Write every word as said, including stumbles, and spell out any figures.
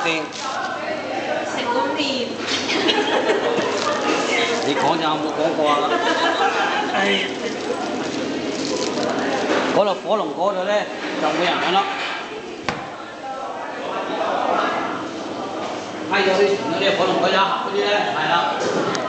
經。 成功面。 你講就有冇講過啊？係。嗰度火龍嗰度咧就冇人揾啦。批咗啲嗰啲火龍嗰一盒嗰啲咧，係啦。